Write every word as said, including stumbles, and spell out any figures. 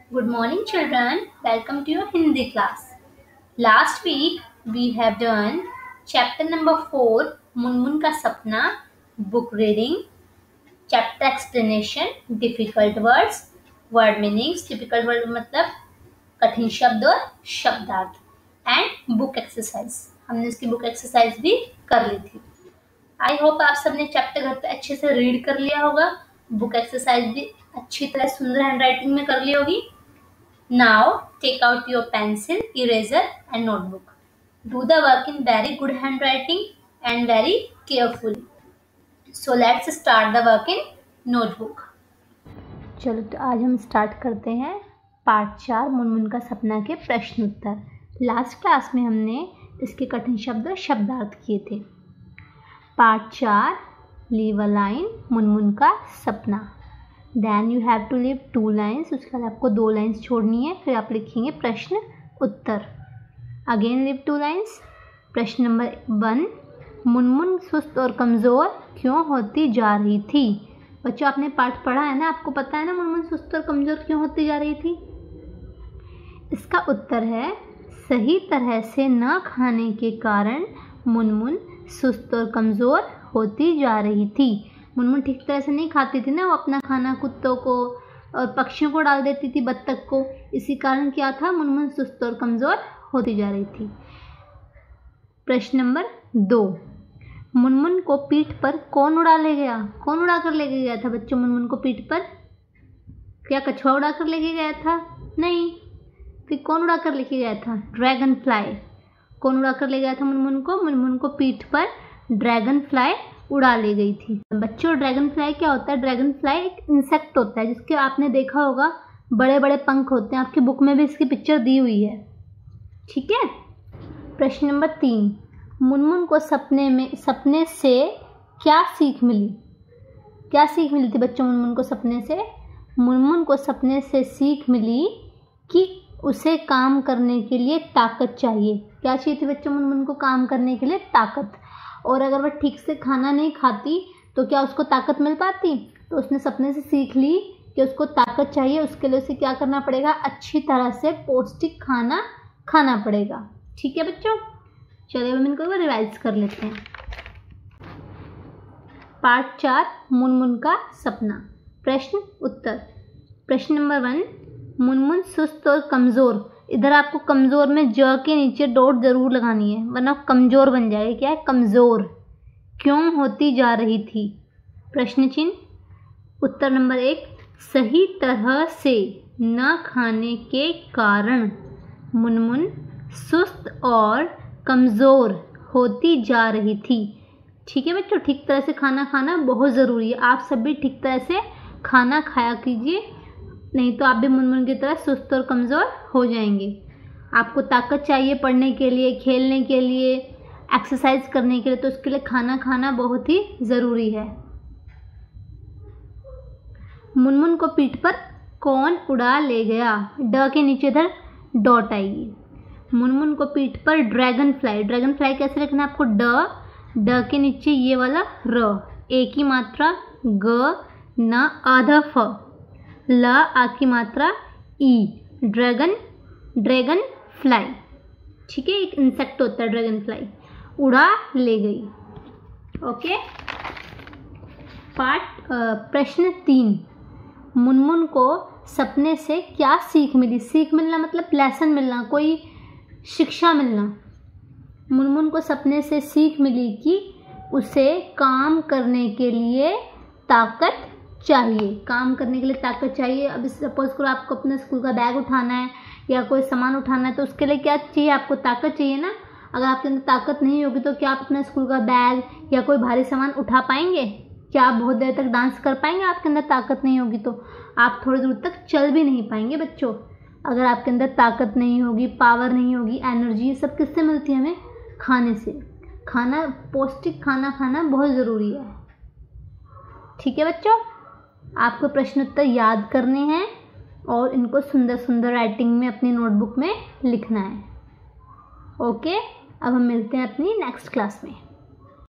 Good morning, children. Welcome to your Hindi class. Last week we have done chapter number four, Munmun का सपना, book reading, chapter explanation, difficult words, word meanings, difficult word मतलब कठिन शब्द और शब्दार्थ, and book exercise. हमने इसकी book exercise भी कर ली थी. आई होप आप सबने चैप्टर घर पे अच्छे से रीड कर लिया होगा, बुक एक्सरसाइज भी अच्छी तरह सुंदर हैंड राइटिंग में कर ली होगी. Now take out your pencil, eraser and notebook. Do the work in very good handwriting and very carefully. So let's start the work in notebook. चलो तो आज हम स्टार्ट करते हैं पार्ट चार, मुनमुन का सपना के प्रश्न उत्तर. लास्ट क्लास में हमने इसके कठिन शब्द और शब्दार्थ किए थे. पार्ट चार, लीव अ लाइन, मुनमुन का सपना. Then you have to leave two lines. उसके बाद आपको दो लाइन्स छोड़नी है. फिर आप लिखेंगे प्रश्न उत्तर. Again leave two lines. प्रश्न नंबर वन, मुनमुन सुस्त और कमज़ोर क्यों होती जा रही थी. बच्चों आपने पाठ पढ़ा है ना, आपको पता है ना मुनमुन सुस्त और कमज़ोर क्यों होती जा रही थी. इसका उत्तर है सही तरह से न खाने के कारण मुनमुन सुस्त और कमज़ोर होती जा रही थी. मुनमुन ठीक तरह से नहीं खाती थी ना, वो अपना खाना कुत्तों को और पक्षियों को डाल देती थी, बत्तख को. इसी कारण क्या था, मुनमुन सुस्त और कमज़ोर होती जा रही थी. प्रश्न नंबर दो, मुनमुन को पीठ पर कौन उड़ा ले गया. कौन उड़ा कर लेके गया था बच्चों मुनमुन को पीठ पर. क्या कछुआ उड़ा कर लेके गया था. नहीं. फिर कौन उड़ा कर लेके गया था. Dragonfly. कौन उड़ा कर ले गया था मुनमुन को. मुनमुन को पीठ पर ड्रैगन फ्लाई उड़ा ले गई थी. बच्चों ड्रैगन फ्लाई क्या होता है. ड्रैगन फ्लाई एक इंसेक्ट होता है जिसके आपने देखा होगा बड़े बड़े पंख होते हैं. आपकी बुक में भी इसकी पिक्चर दी हुई है. ठीक है. प्रश्न नंबर तीन, मुनमुन को सपने में सपने से क्या सीख मिली. क्या सीख मिली थी बच्चों मुनमुन को सपने से. मुनमुन को सपने से सीख मिली कि उसे काम करने के लिए ताकत चाहिए. क्या चाहिए थी बच्चों मुनमुन को. काम करने के लिए ताकत. और अगर वह ठीक से खाना नहीं खाती तो क्या उसको ताकत मिल पाती. तो उसने सपने से सीख ली कि उसको ताकत चाहिए. उसके लिए उसे क्या करना पड़ेगा, अच्छी तरह से पौष्टिक खाना खाना पड़ेगा. ठीक है बच्चों. चलिए हम इनको रिवाइज कर लेते हैं. पार्ट चार, मुनमुन का सपना. प्रश्न उत्तर. प्रश्न नंबर वन, मुनमुन सुस्त और कमज़ोर. इधर आपको कमज़ोर में ज के नीचे डॉट ज़रूर लगानी है वरना कमज़ोर बन जाएगी. क्या है, कमज़ोर क्यों होती जा रही थी. प्रश्न चिन्ह. उत्तर नंबर एक, सही तरह से न खाने के कारण मुनमुन सुस्त और कमज़ोर होती जा रही थी. ठीक है बच्चों. ठीक तरह से खाना खाना बहुत ज़रूरी है. आप सब भी ठीक तरह से खाना खाया कीजिए, नहीं तो आप भी मुनमुन की तरह सुस्त और कमज़ोर हो जाएंगे. आपको ताकत चाहिए पढ़ने के लिए, खेलने के लिए, एक्सरसाइज करने के लिए, तो उसके लिए खाना खाना बहुत ही ज़रूरी है. मुनमुन को पीठ पर कौन उड़ा ले गया. ड के नीचे इधर डॉट आएगी. मुनमुन को पीठ पर ड्रैगन फ्लाई. ड्रैगन फ्लाई कैसे लिखना है आपको. ड ड के नीचे ये वाला र, एक ही मात्रा ग, न आधा फ, ल आ की मात्रा ई. Dragon dragon fly. ठीक है. एक इंसेक्ट होता है ड्रैगन फ्लाई. उड़ा ले गई. ओके. पार्ट प्रश्न तीन, मुनमुन को सपने से क्या सीख मिली. सीख मिलना मतलब लेसन मिलना, कोई शिक्षा मिलना. मुनमुन को सपने से सीख मिली कि उसे काम करने के लिए ताकत चाहिए. काम करने के लिए ताकत चाहिए. अब सपोज करो आपको अपने स्कूल का बैग उठाना है या कोई सामान उठाना है, तो उसके लिए क्या चाहिए आपको, ताकत चाहिए ना. अगर आपके अंदर ताकत नहीं होगी तो क्या आप अपने स्कूल का बैग या कोई भारी सामान उठा पाएंगे. क्या आप बहुत देर तक डांस कर पाएंगे. आपके अंदर ताकत नहीं होगी तो आप थोड़ी दूर तक चल भी नहीं पाएंगे बच्चों. अगर आपके अंदर ताकत नहीं होगी, पावर नहीं होगी, एनर्जी, सब किससे मिलती है हमें, खाने से. खाना, पौष्टिक खाना खाना बहुत ज़रूरी है. ठीक है बच्चों. आपको प्रश्न उत्तर याद करने हैं और इनको सुंदर सुंदर राइटिंग में अपनी नोटबुक में लिखना है. ओके. अब हम मिलते हैं अपनी नेक्स्ट क्लास में.